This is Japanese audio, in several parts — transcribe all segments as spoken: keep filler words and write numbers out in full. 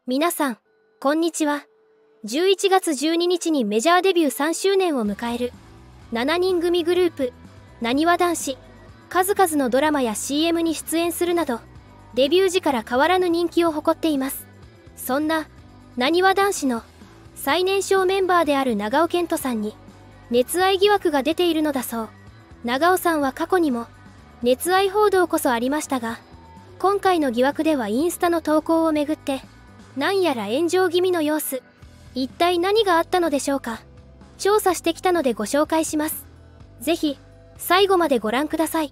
皆さん、こんにちは。じゅういちがつじゅうににちにメジャーデビューさんしゅうねんを迎えるしちにん組グループ、なにわ男子。数々のドラマや シーエム に出演するなど、デビュー時から変わらぬ人気を誇っています。そんな、なにわ男子の最年少メンバーである長尾謙杜さんに、熱愛疑惑が出ているのだそう。長尾さんは過去にも、熱愛報道こそありましたが、今回の疑惑ではインスタの投稿をめぐって、なんやら炎上気味の様子。一体何があったのでしょうか。調査してきたのでご紹介します。ぜひ最後までご覧ください。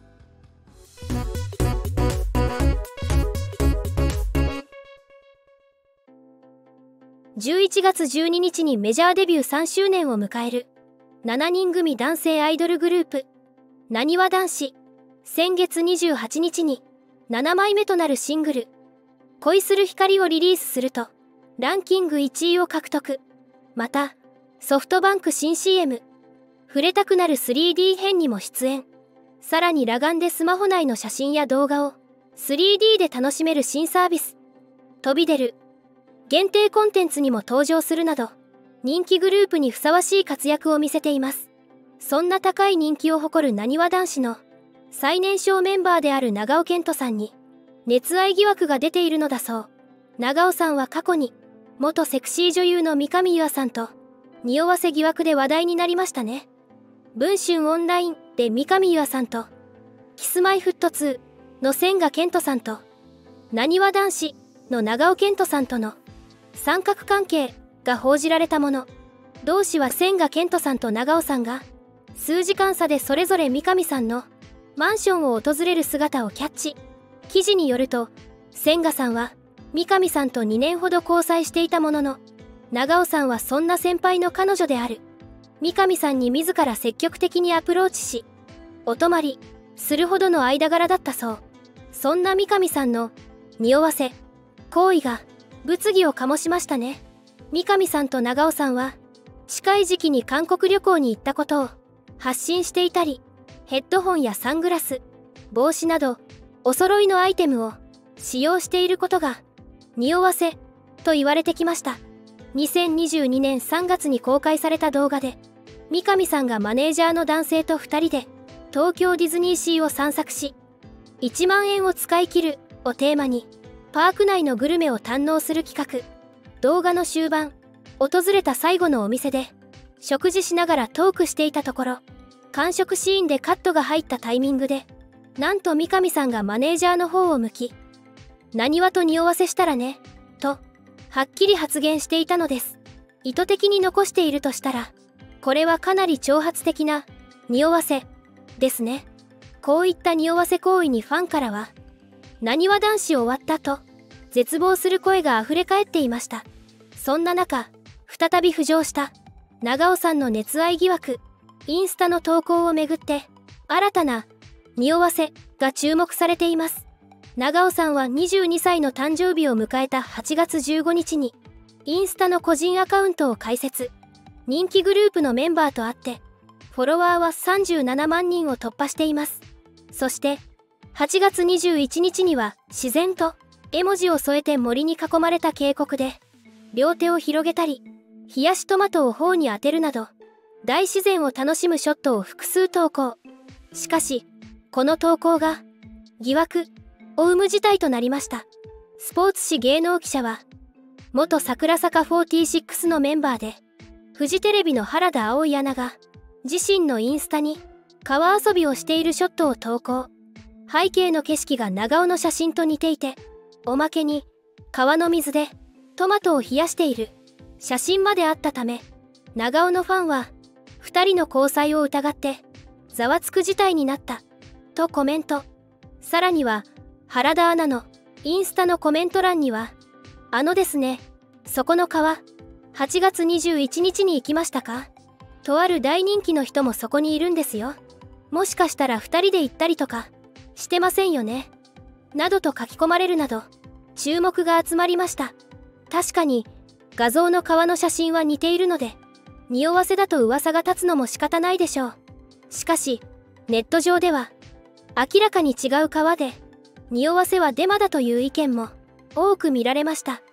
じゅういちがつじゅうににちにメジャーデビューさんしゅうねんを迎えるしちにん組男性アイドルグループ、なにわ男子。先月にじゅうはちにちにななまいめとなるシングル恋する光をリリースするとランキングいちいを獲得。またソフトバンク新 シーエム 触れたくなる スリーディー 編にも出演。さらに裸眼でスマホ内の写真や動画を スリーディー で楽しめる新サービス飛び出る限定コンテンツにも登場するなど、人気グループにふさわしい活躍を見せています。そんな高い人気を誇るなにわ男子の最年少メンバーである長尾謙杜さんに熱愛疑惑が出ているのだそう。長尾さんは過去に元セクシー女優の三上優愛さんと匂わせ疑惑で話題になりましたね。文春オンラインで三上優愛さんとキスマイフットツーの千賀健永さんとなにわ男子の長尾謙杜さんとの三角関係が報じられたもの。同誌は千賀健永さんと長尾さんが数時間差でそれぞれ三上さんのマンションを訪れる姿をキャッチ。記事によると、千賀さんは三上さんとにねんほど交際していたものの、長尾さんはそんな先輩の彼女である三上さんに自ら積極的にアプローチし、お泊まりするほどの間柄だったそう。そんな三上さんの匂わせ行為が物議を醸しましたね。三上さんと長尾さんは近い時期に韓国旅行に行ったことを発信していたり、ヘッドホンやサングラス、帽子などお揃いのアイテムを使用していることが匂わせと言われてきました。にせんにじゅうにねんさんがつに公開された動画で、三上さんがマネージャーの男性とふたりで東京ディズニーシーを散策し、いちまんえんを使い切るをテーマにパーク内のグルメを堪能する企画。動画の終盤、訪れた最後のお店で食事しながらトークしていたところ、完食シーンでカットが入ったタイミングで、なんと三上さんがマネージャーの方を向き、なにわと匂わせしたらね、とはっきり発言していたのです。意図的に残しているとしたら、これはかなり挑発的な匂わせですね。こういった匂わせ行為にファンからは、なにわ男子終わったと絶望する声があふれ返っていました。そんな中、再び浮上した長尾さんの熱愛疑惑。インスタの投稿をめぐって新たな匂わせが注目されています。長尾さんはにじゅうにさいの誕生日を迎えたはちがつじゅうごにちにインスタの個人アカウントを開設。人気グループのメンバーとあってフォロワーはさんじゅうななまんにんを突破しています。そしてはちがつにじゅういちにちには自然と絵文字を添えて森に囲まれた渓谷で両手を広げたり冷やしトマトを頬に当てるなど大自然を楽しむショットを複数投稿。しかしこの投稿が疑惑を生む事態となりました。スポーツ紙芸能記者は元櫻坂フォーティーシックスのメンバーでフジテレビの原田葵アナが自身のインスタに川遊びをしているショットを投稿。背景の景色が長尾の写真と似ていて、おまけに川の水でトマトを冷やしている写真まであったため、長尾のファンはふたりの交際を疑ってざわつく事態になったとコメント。さらには原田アナのインスタのコメント欄には、あのですね、そこの川はちがつにじゅういちにちに行きましたか？とある大人気の人もそこにいるんですよ。もしかしたらふたりで行ったりとかしてませんよね、などと書き込まれるなど注目が集まりました。確かに画像の川の写真は似ているので匂わせだと噂が立つのも仕方ないでしょう。しかしネット上では明らかに違う川で匂わせはデマだという意見も多く見られました。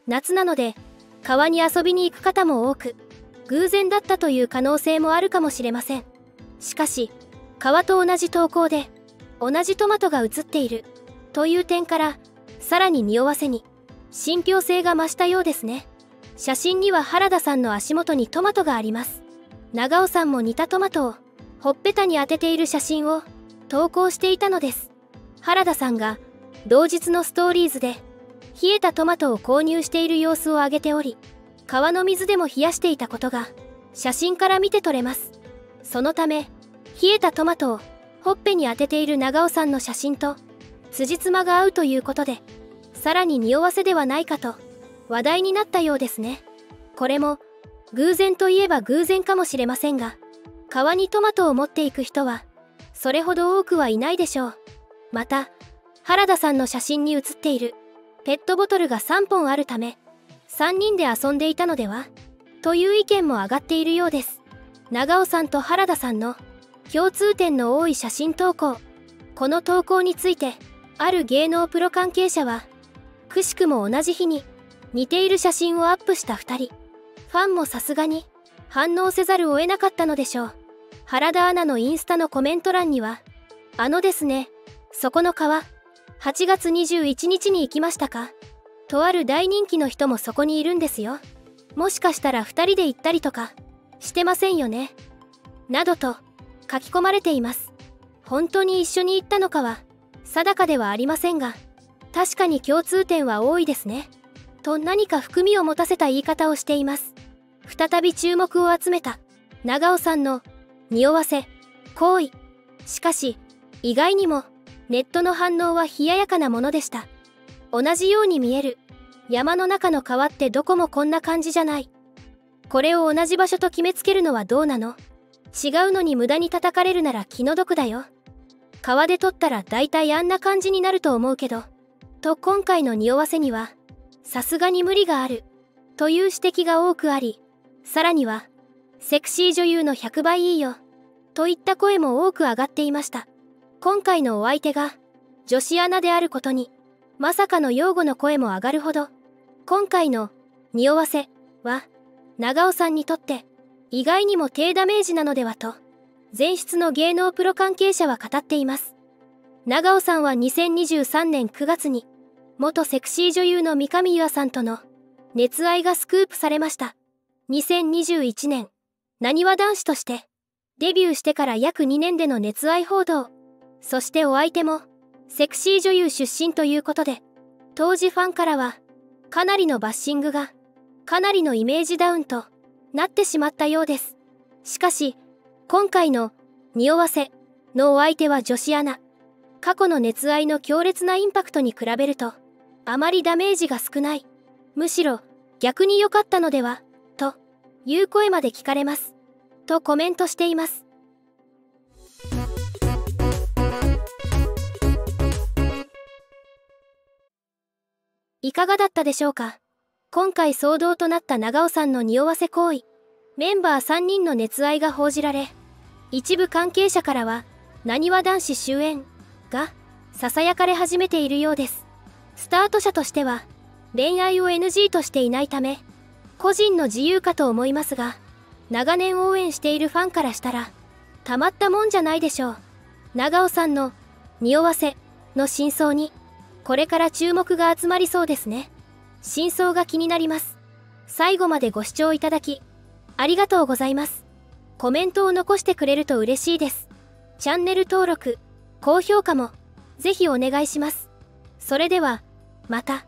夏なので川に遊びに行く方も多く、偶然だったという可能性もあるかもしれません。しかし川と同じ投稿で同じトマトが写っているという点から、さらに匂わせに信憑性が増したようですね。写真には原田さんの足元にトマトがあります。長尾さんも似たトマトをほっぺたに当てている写真を投稿していたのです。原田さんが同日のストーリーズで冷えたトマトを購入している様子を上げており、川の水でも冷やしていたことが写真から見て取れます。そのため冷えたトマトをほっぺに当てている長尾さんの写真と辻褄が合うということで、さらに匂わせではないかと話題になったようですね。これも偶然といえば偶然かもしれませんが、川にトマトを持っていく人はそれほど多くはいないでしょう。また原田さんの写真に写っているペットボトルがさんぼんあるためさんにんで遊んでいたのではという意見も上がっているようです。長尾さんと原田さんの共通点の多い写真投稿。この投稿についてある芸能プロ関係者は、くしくも同じ日に似ている写真をアップしたふたり、ファンもさすがに反応せざるを得なかったのでしょう。原田アナのインスタのコメント欄には、あのですね、そこの川はちがつにじゅういちにちに行きましたか？とある大人気の人もそこにいるんですよ。もしかしたらふたりで行ったりとかしてませんよね、などと書き込まれています。本当に一緒に行ったのかは定かではありませんが、確かに共通点は多いですねと何か含みを持たせた言い方をしています。再び注目を集めた長尾さんの匂わせ行為。しかし意外にもネットの反応は冷ややかなものでした。同じように見える山の中の川ってどこもこんな感じじゃない。これを同じ場所と決めつけるのはどうなの？違うのに無駄に叩かれるなら気の毒だよ。川で撮ったら大体あんな感じになると思うけど、と今回の匂わせにはさすがに無理があるという指摘が多くあり、さらにはセクシー女優のひゃくばいいいよといった声も多く上がっていました。今回のお相手が女子アナであることにまさかの擁護の声も上がるほど、今回の匂わせは長尾さんにとって意外にも低ダメージなのではと前室の芸能プロ関係者は語っています。長尾さんはにせんにじゅうさんねんくがつに元セクシー女優の三上優愛さんとの熱愛がスクープされました。にせんにじゅういちねん、なにわ男子としてデビューしてから約にねんでの熱愛報道。そしてお相手もセクシー女優出身ということで、当時ファンからはかなりのバッシングがかなりのイメージダウンとなってしまったようです。しかし今回の匂わせのお相手は女子アナ。過去の熱愛の強烈なインパクトに比べるとあまりダメージが少ない、むしろ逆に良かったのではという声まで聞かれますとコメントしています。いかがだったでしょうか。今回騒動となった長尾さんの匂わせ行為。メンバーさんにんの熱愛が報じられ、一部関係者からはなにわ男子終焉がささやかれ始めているようです。スタート者としては恋愛を エヌジー としていないため個人の自由かと思いますが、長年応援しているファンからしたらたまったもんじゃないでしょう。長尾さんの匂わせの真相にこれから注目が集まりそうですね。真相が気になります。最後までご視聴いただきありがとうございます。コメントを残してくれると嬉しいです。チャンネル登録、高評価もぜひお願いします。それではまた。